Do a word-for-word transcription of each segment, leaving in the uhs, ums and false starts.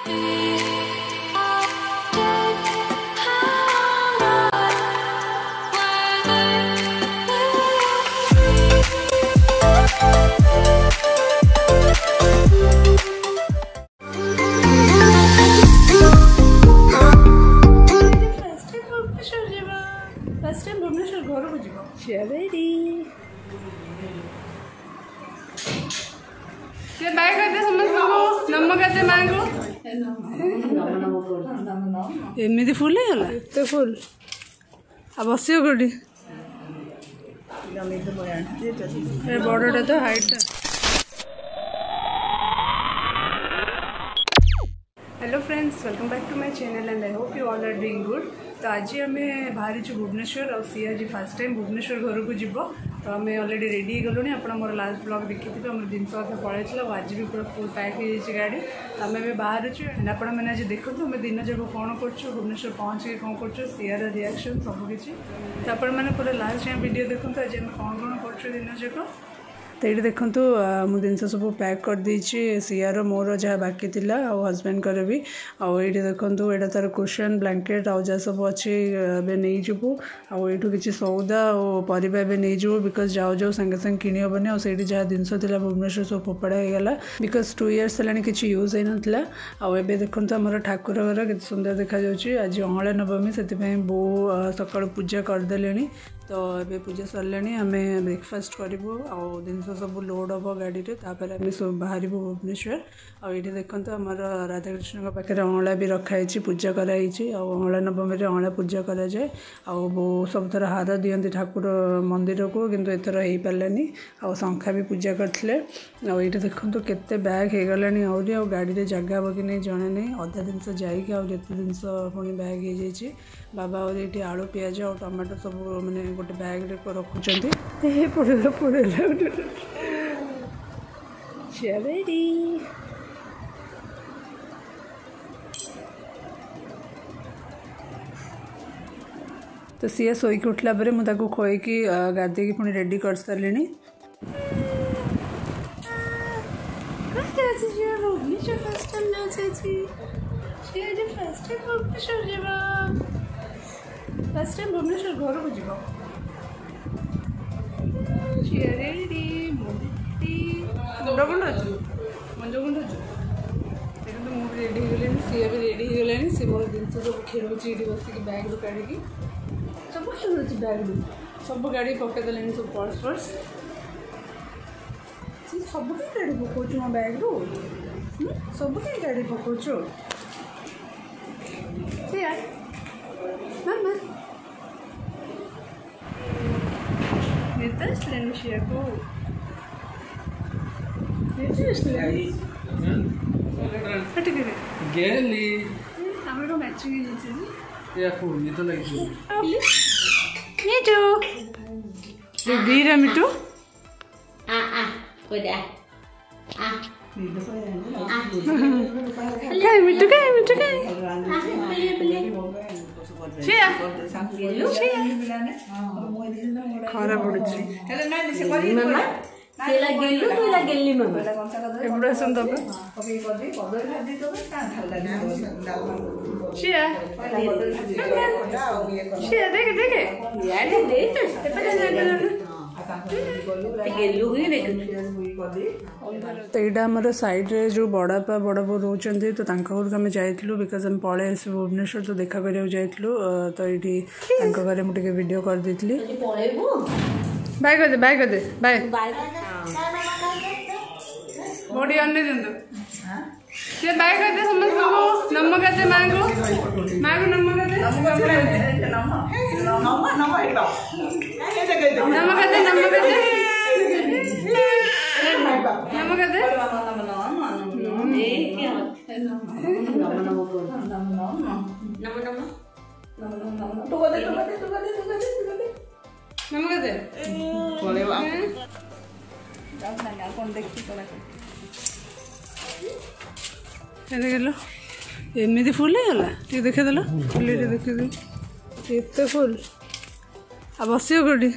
एमती फुल है एत फुल आ बस कौटी बड़टा तो हाइट। Hello friends, welcome back to my channel and I hope you all are doing good. तो आज आम बाहरी भुवनेश्वर और सी आज फर्स्ट टाइम भुवनेश्वर घर को जीव तो आम अलरेडी रेडी हो गलुँ। आप मोर लास्ट ब्लॉग देखी थे आम जिनस पलैला और आज भी पूरा फुल पैक हो गाड़ी तो आम ए बाहर आपण मैंने आज देखो आम दिन जब कौन कर भुवनेश्वर पहुँच के कौन कर सियार रिएक्शन सबकि तो आपण मैंने पूरा लास्ट टाइम वीडियो देखो आज आम कौन कौन कर दिन जाक। तो ये देखु मु जिन सब पैक कर देछि सियार मोर जहाँ बाकी थिला और हस्बैंड कर भी आउ ये देखु यहाँ तार कुशन ब्लैंकेट आउ जहाँ सब अच्छे नहीं जीवु आउ ये किसी सौदा और परिवा भी नहीं जीवु बिकज जाओ जाओ संगे संगे किणी हेनी और सही जहाँ जिनस था भुवनेश्वर सब फोपड़ा होगा बिकज टू इयर्स है किसी यूज होना आउ देखु आम ठाकुर घर के सुंदर देखा आज अहला नवमी से बो सका पूजा करदे तो ये पूजा सरले आम ब्रेकफास्ट करूँ आउ जिन सब लोड हम गाड़ी में तापर आम सब बाहर भुवनेश्वर आउ ये देखो आम राधाकृष्ण पाखे अहला भी रखाई पूजा कराई अहला नवमी अहला पूजा कराए आउ बो सब थर हार दिखती ठाकुर मंदिर को किंतु एथर हो पारानी आउ शंखा भी पूजा करते आउ ये देखो केते बैग हो गला आहरी आ गाड़ी में जगह हे कि नहीं जड़े नहीं अधा जिनस जाइए आउ जिते जिनस पुणी बैग हो जाइए बाबा और ये आलू पियाज और टमाटो सब मैंने गोटे बैग रखुच्च पड़ेगा पड़ेगा तो सी शोक उठला मुझे खोईकी गाधे पुणी रेडी कर सारे फर्स्ट टाइम भुवनेश्वर घर को जीव मुंड गुंड अच्छु मंज गुंड अच्छु देखते मुझे रेडी हो गले सी भी रेडी हो गला सी मोर जिन सब खेल बसिक बैग रू का सब खेल बैग रू सब गाड़ी पकईदे सब पर्स पर्स सब गाड़ी पकाच मो बैग रू सब गाड़ी पकाच मामा निद्रा आसलानी शिया को निद्रा आसलानी हट गए गेली हमरो मैचिंग हो जाचे या को निद लगी मिठू ये बीरा मिठू आ आ कोदा आ निद काय मिठू काय मिठू काय खरा पड़े तो यहाँ आमर साइड्रे जो बड़ापा बड़ बो रोचंती तो घर को आम जाइलु बिकज आम पलि आस भुवनेश्वर तो देखा करा जाइलु तो ये घरे मुझे वीडियो कर देती बाय कर दे बाय कर दे बाय बॉडी अन्य दिंतु से बाय कर दे समस्त नम कर दे माँ को माँ को नम कर दे नम कर दे नम कर दे नम कर दे नम कर दे एमती फुल होगा ये देखेदेल फुल देखी एत फुल आ बस कौटी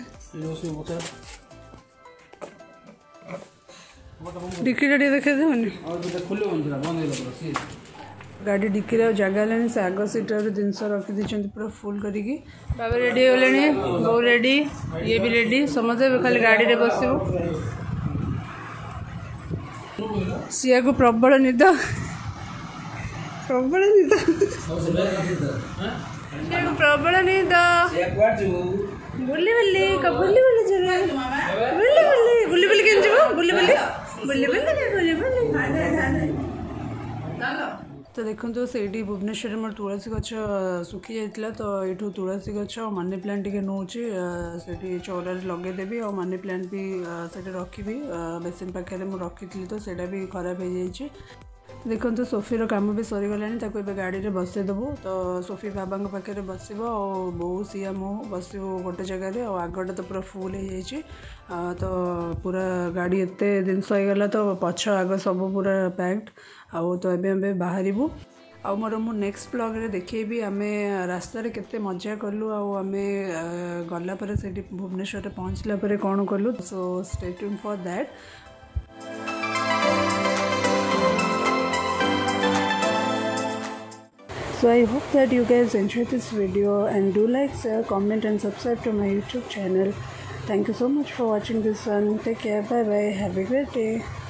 डिक्कीटा टे देखे देवनी गाड़ी डिक्की जगह है से आग सीटर जिनस रखी दीजिए पूरा फुल करिकी बाबा रेडी हो गले बो रेडी ये भी रेडी समझे खाली गाड़ी रे बसबू सिया को प्रबल निद प्रबल निद सिया को प्रबल निद बुली बुली का बुली बुली चले बुली बुली बुली बुली केन जीवो बुली बुली बुली बुली बुली बुली तो देखो तो से भुवनेश्वर मोर तुलसी गछ सुखी जाइला तो ये तुलसी गछ मनी प्लांट टे नौ से चौरार लगेदेवी और मनी प्लांट भी से रखी बेसिन पाखे मुझे रखी तो सेटा भी खराब हो जाए। देखो तो सोफीर कम भी सरीगला गाड़ी में बसईदेबू तो सोफी बाबा पाखे बस बो सिया मु बस गोटे जगह और आगटा तो पूरा फुल हो जाए तो पूरा गाड़ी एत जिनस होगला तो पछ आग सब पूरा पैक्ड आउ तो एबे बाहर आ मोर मु नेक्स्ट ब्लॉग रे देखी आम रास्तार केते मजा कलु आम गला पर से भुवनेश्वर पहुँचला पर कौन कलु so stay tuned for that. So I hope that you guys enjoyed this video and do like, share, comment and subscribe to my YouTube channel. Thank you so much for watching this one. Take care. Bye bye. Have a great day.